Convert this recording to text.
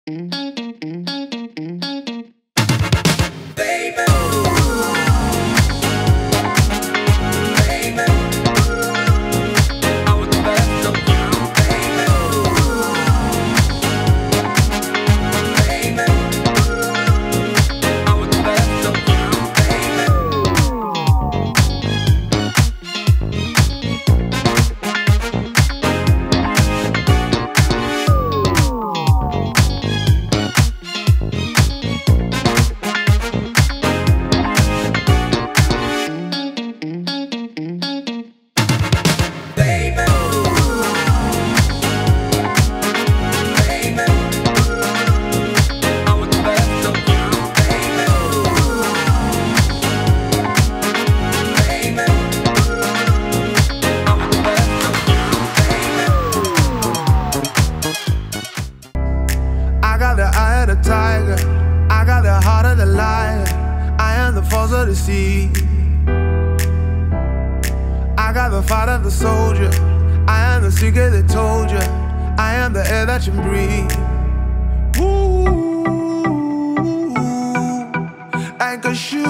I got the heart of the lion, I am the force of the sea. I got the fight of the soldier, I am the secret that told you, I am the air that you breathe. Ooh, like a shoe.